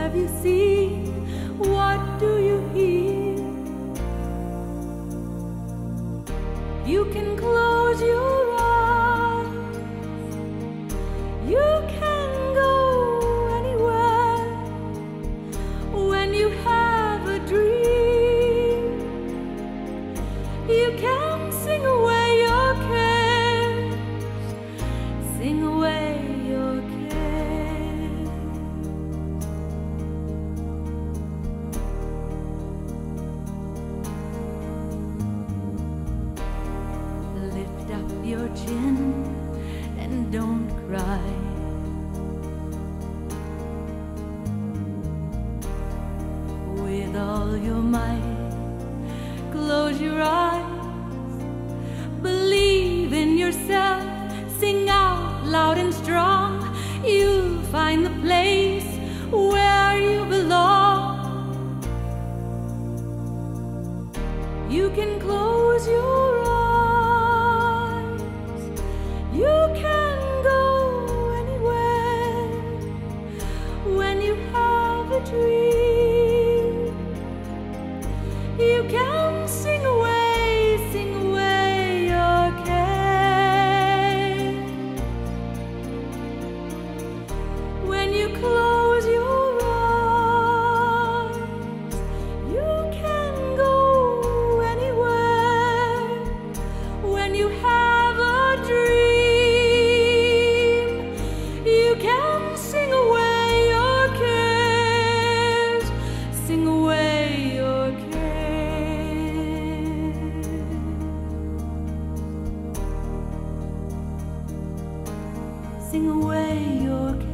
have you seen? What do you hear? You can close your eyes. You can go anywhere when you have a dream. You can sing away your cares. Sing away your cares. Lift up your chin and don't cry. With all your might, close your eyes. Believe in yourself, sing out loud and strong. You'll find the place where you belong. You can close your eyes. You can go anywhere when you have a dream. You can sing away your care. When you close your eyes, you can go anywhere when you have a dream. You can sing away your cares. Sing away your cares. Sing away your cares.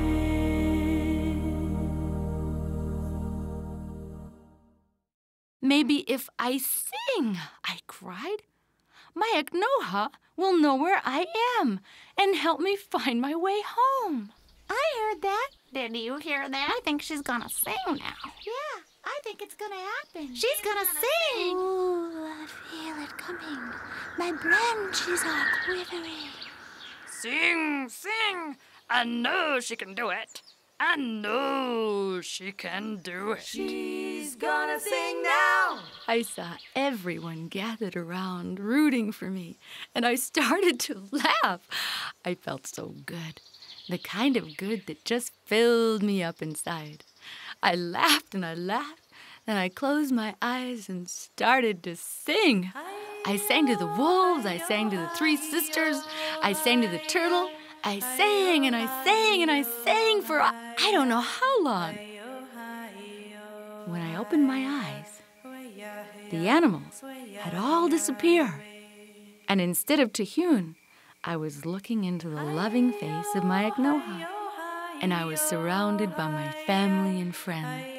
Maybe if I sing, I cried, my Agnoha will know where I am and help me find my way home. I heard that. Did you hear that? I think she's gonna sing now. Yeah, I think it's gonna happen. She's gonna sing. Ooh, I feel it coming. My branches are quivering. Sing, sing. I know she can do it. I know she can do it. She's gonna sing now. I saw everyone gathered around, rooting for me, and I started to laugh. I felt so good, the kind of good that just filled me up inside. I laughed and I laughed, then I closed my eyes and started to sing. I sang to the wolves, I sang to the three sisters, I sang to the turtle. I sang and I sang and I sang for I don't know how long. When I opened my eyes, the animals had all disappeared. And instead of Tehune, I was looking into the loving face of my Agnoha. And I was surrounded by my family and friends.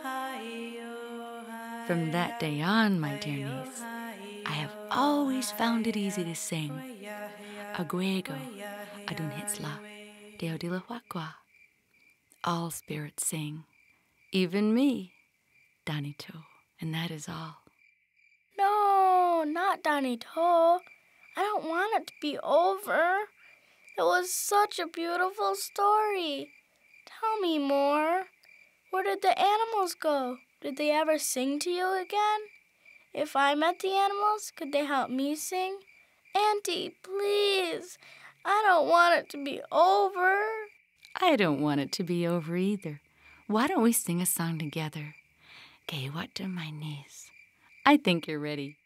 From that day on, my dear niece, I have always found it easy to sing. Aguego, Adun Hitzla, Deodila Huaqua. All spirits sing, even me, Danito, and that is all. No, not Danito. I don't want it to be over. It was such a beautiful story. Tell me more. Where did the animals go? Did they ever sing to you again? If I met the animals, could they help me sing? Auntie, please. I don't want it to be over. I don't want it to be over either. Why don't we sing a song together? Okay, what to my niece? I think you're ready.